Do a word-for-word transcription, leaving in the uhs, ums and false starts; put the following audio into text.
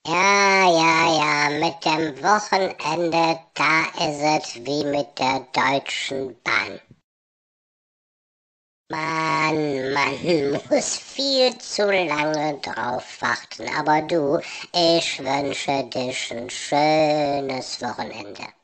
Ja, ja, ja, mit dem Wochenende, da is es wie mit der Deutschen Bahn. Man, man muss viel zu lange drauf warten, aber du, ich wünsche dich ein schönes Wochenende.